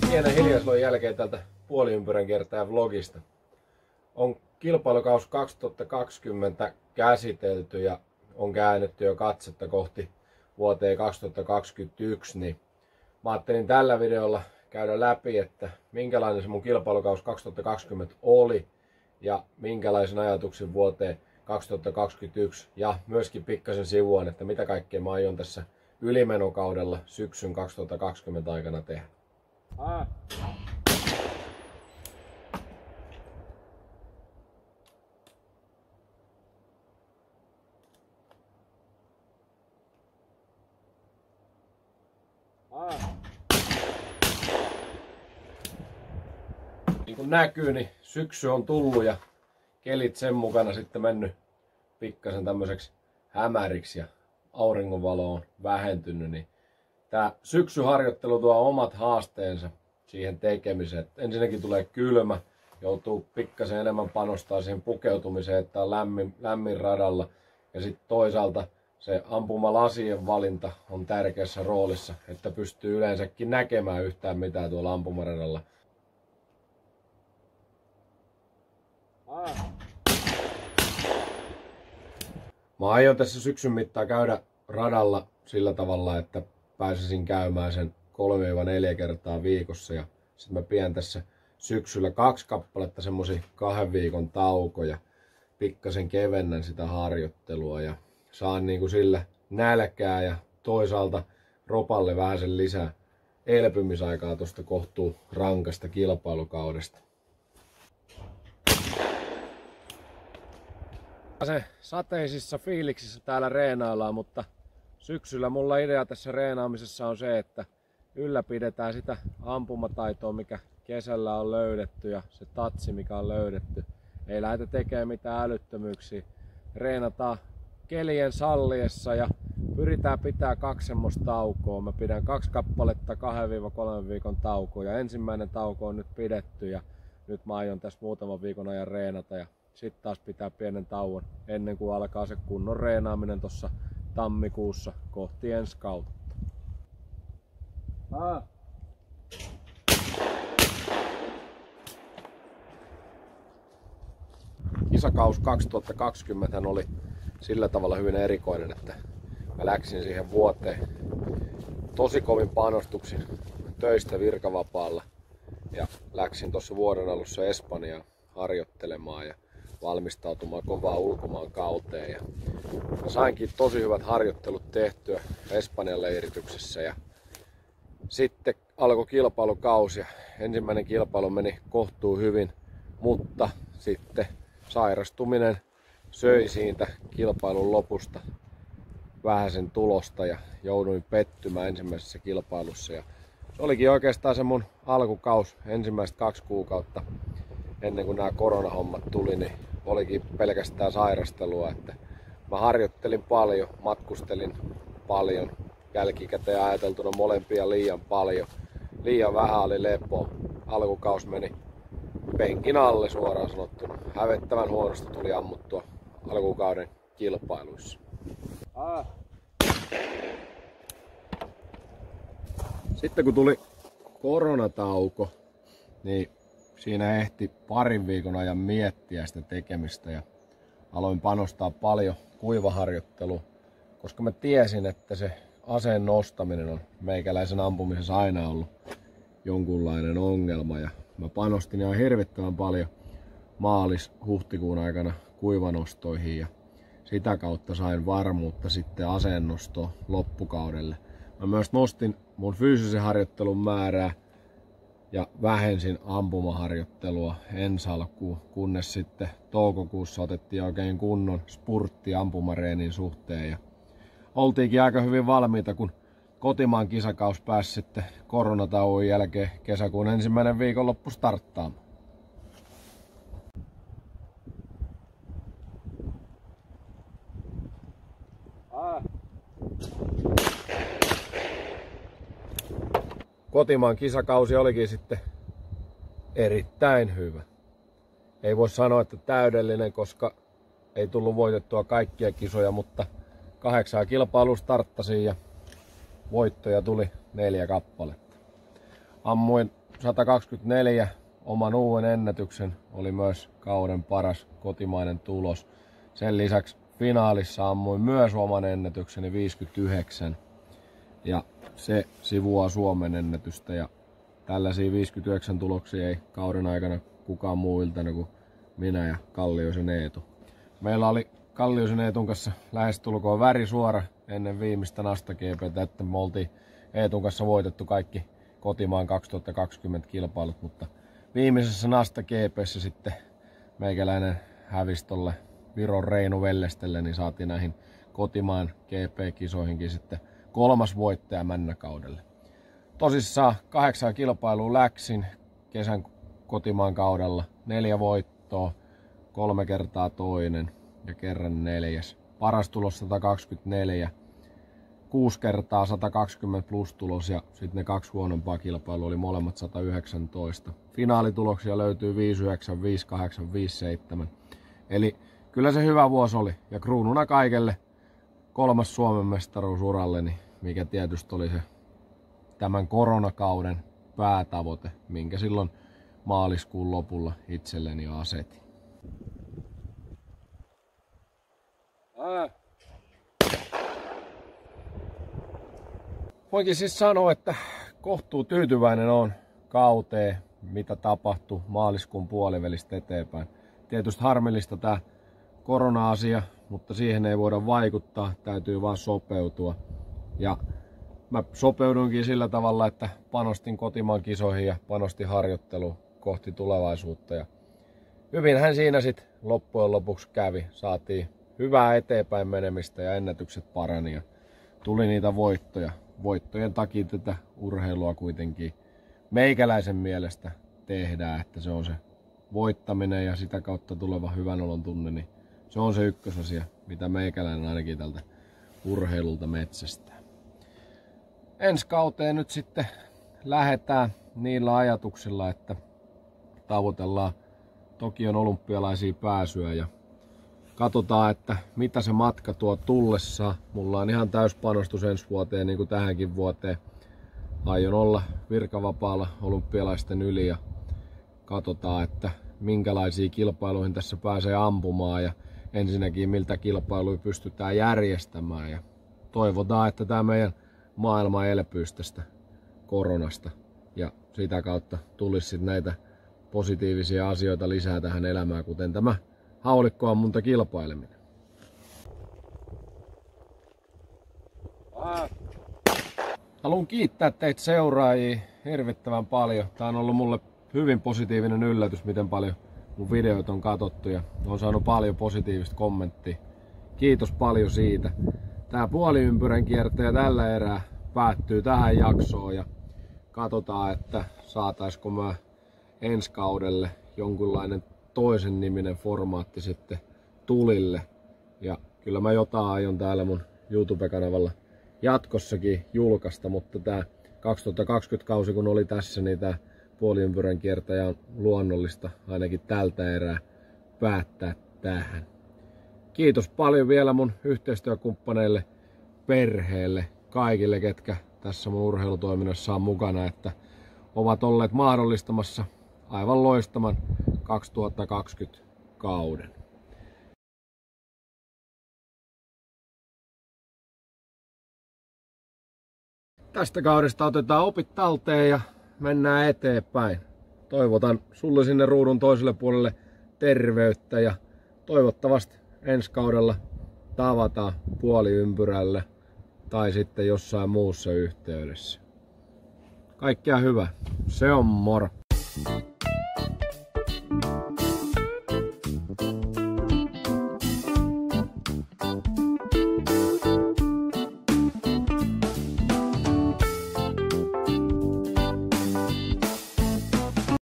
Pienen hiljaisuuden jälkeen tältä puoliympyrän kiertää vlogista. On kilpailukaus 2020 käsitelty ja on käännetty jo katsetta kohti vuoteen 2021, niin mä ajattelin tällä videolla käydä läpi, että minkälainen se mun kilpailukaus 2020 oli ja minkälaisen ajatuksen vuoteen 2021 ja myöskin pikkasen sivuan, että mitä kaikkea mä aion tässä ylimenokaudella syksyn 2020 aikana tehdä. Niin kuin näkyy, niin syksy on tullut ja kelit sen mukana sitten mennyt pikkasen tämmöiseksi hämäriksi ja auringonvalo on vähentynyt, niin tää syksyharjoittelu tuo omat haasteensa siihen tekemiseen. Ensinnäkin tulee kylmä, joutuu pikkasen enemmän panostaa siihen pukeutumiseen, että on lämmin radalla. Ja sitten toisaalta se ampumalasien valinta on tärkeässä roolissa, että pystyy yleensäkin näkemään yhtään mitään tuolla ampumaradalla. Mä aion tässä syksyn mittaan käydä radalla sillä tavalla, että pääsisin käymään sen 3-4 kertaa viikossa. Ja sitten mä pidän tässä syksyllä 2 kappaletta semmosia 2 viikon taukoja. Pikkasen kevennän sitä harjoittelua ja saan niinku sillä nälkää ja toisaalta ropalle vähän sen lisää elpymisaikaa tosta kohtuu rankasta kilpailukaudesta. Se sateisissa fiiliksissä täällä reenaillaan, mutta syksyllä mulla idea tässä reenaamisessa on se, että ylläpidetään sitä ampumataitoa, mikä kesällä on löydetty ja se tatsi, mikä on löydetty. Ei lähdetä tekemään mitään älyttömyyksiä. Reenataan kelien salliessa ja pyritään pitää 2 semmoista taukoa. Mä pidän 2 kappaletta 2-3 viikon taukoa ja ensimmäinen tauko on nyt pidetty ja nyt mä aion tässä muutaman viikon ajan reenata ja sitten taas pitää pienen tauon ennen kuin alkaa se kunnon reenaaminen tuossa tammikuussa kohti ensi kautta. Kisakaus 2020 oli sillä tavalla hyvin erikoinen, että mä läksin siihen vuoteen tosi kovin panostuksin töistä virkavapaalla ja läksin tuossa vuoden alussa Espanjaan harjoittelemaan ja valmistautumaan kovaa ulkomaan kauteen. Ja mä sainkin tosi hyvät harjoittelut tehtyä Espanjan leirityksessä ja sitten alkoi kilpailukausi ja ensimmäinen kilpailu meni kohtuu hyvin, mutta sitten sairastuminen söi siitä kilpailun lopusta vähäsen tulosta ja jouduin pettymään ensimmäisessä kilpailussa. Ja se olikin oikeastaan se mun alkukaus, ensimmäiset 2 kuukautta ennen kuin nämä koronahommat tuli, niin olikin pelkästään sairastelua. Että mä harjoittelin paljon, matkustelin paljon, jälkikäteen ajateltuna molempia liian paljon. Liian vähän oli lepoa. Alkukaus meni penkin alle suoraan sanottuna. Hävettävän huonosti tuli ammuttua alkukauden kilpailuissa. Sitten kun tuli koronatauko, niin siinä ehti 2 viikon ajan miettiä sitä tekemistä ja aloin panostaa paljon kuivaharjoitteluun, koska mä tiesin, että se aseen nostaminen on meikäläisen ampumisessa aina ollut jonkunlainen ongelma ja mä panostin ihan hirvittävän paljon maalis-huhtikuun aikana kuivanostoihin ja sitä kautta sain varmuutta sitten aseennostoon loppukaudelle. Mä myös nostin mun fyysisen harjoittelun määrää ja vähensin ampumaharjoittelua ensi alkuun, kunnes sitten toukokuussa otettiin oikein kunnon spurtti ampumareenin suhteen. Ja oltiinkin aika hyvin valmiita, kun kotimaan kisakaus pääsi sitten koronatauon jälkeen kesäkuun 1. viikonloppu starttaamaan. Kotimaan kisakausi olikin sitten erittäin hyvä. Ei voi sanoa, että täydellinen, koska ei tullut voitettua kaikkia kisoja, mutta 8 kilpailua starttasin ja voittoja tuli 4 kappaletta. Ammuin 124 oman uuden ennätyksen, oli myös kauden paras kotimainen tulos. Sen lisäksi finaalissa ammuin myös oman ennätykseni 59 ja se sivuaa Suomen ennätystä ja tällaisia 59 tuloksia ei kauden aikana kukaan muu yltänyt kuin minä ja Kallioisen Eetu. Meillä oli Kallioisen Eetun kanssa lähestulkoon värisuora ennen viimeistä Nasta GP:tä, että me oltiin Eetun kanssa voitettu kaikki kotimaan 2020 kilpailut, mutta viimeisessä Nasta GP:ssä sitten meikäläinen hävisi tolle Viron Reino Vellestelle, niin saatiin näihin kotimaan GP-kisoihinkin sitten 3. voittaja männäkaudelle. Tosissaan 8 kilpailuun läksin kesän kotimaan kaudella. 4 voittoa, 3 kertaa toinen ja kerran 4. Paras tulos 124, 6 kertaa 120 plus tulos ja sitten ne 2 huonompaa kilpailua oli molemmat 119. Finaalituloksia löytyy 59, 58, 57. Eli kyllä se hyvä vuosi oli ja kruununa kaikelle 3. Suomen mestaruus uralleni, mikä tietysti oli se tämän koronakauden päätavoite, minkä silloin maaliskuun lopulla itselleni asetin. Voinkin siis sanoa, että kohtuu tyytyväinen on kauteen, mitä tapahtui maaliskuun puolivälistä eteenpäin. Tietysti harmillista tää korona-asia, mutta siihen ei voida vaikuttaa, täytyy vaan sopeutua. Ja mä sopeudunkin sillä tavalla, että panostin kotimaan kisoihin ja panostin harjoitteluun kohti tulevaisuutta. Ja hyvinhän siinä sitten loppujen lopuksi kävi. Saatiin hyvää eteenpäin menemistä ja ennätykset parani ja tuli niitä voittoja. Voittojen takia tätä urheilua kuitenkin meikäläisen mielestä tehdään, että se on se voittaminen ja sitä kautta tuleva hyvän olon tunne, niin se on se ykkösasia, mitä meikäläinen ainakin tältä urheilulta metsästää. Ensi kauteen nyt sitten lähdetään niillä ajatuksilla, että tavoitellaan Tokion olympialaisiin pääsyä ja katsotaan, että mitä se matka tuo tullessaan. Mulla on ihan täyspanostus ensi vuoteen, niin kuin tähänkin vuoteen. Aion olla virkavapaalla olympialaisten yli ja katsotaan, että minkälaisiin kilpailuihin tässä pääsee ampumaan ja ensinnäkin miltä kilpailuja pystytään järjestämään. Ja toivotaan, että tämä meidän maailma elpyisi tästä koronasta ja sitä kautta tulisi sitten näitä positiivisia asioita lisää tähän elämään, kuten tämä haulikkoammunta kilpaileminen. Haluan kiittää teitä seuraajia hirvittävän paljon. Tää on ollut mulle hyvin positiivinen yllätys, miten paljon mun videoita on katsottu ja on saanut paljon positiivista kommenttia. Kiitos paljon siitä. Tää puoliympyrän kiertäjä tällä erää päättyy tähän jaksoon ja katsotaan, että saataisko mä ensi kaudelle jonkunlainen toisen niminen formaatti sitten tulille. Ja kyllä mä jotain aion täällä mun YouTube-kanavalla jatkossakin julkaista, mutta tää 2020 kausi kun oli tässä, niin tää puoliympyrän kiertäjä on luonnollista ainakin tältä erää päättää tähän. Kiitos paljon vielä mun yhteistyökumppaneille, perheelle, kaikille ketkä tässä mun urheilutoiminnassa on mukana, että ovat olleet mahdollistamassa aivan loistaman 2020 kauden. Tästä kaudesta otetaan opit talteen ja mennään eteenpäin. Toivotan sulle sinne ruudun toiselle puolelle terveyttä ja toivottavasti ensi kaudella tavataan puoliympyrällä tai sitten jossain muussa yhteydessä. Kaikkea hyvää. Se on moro.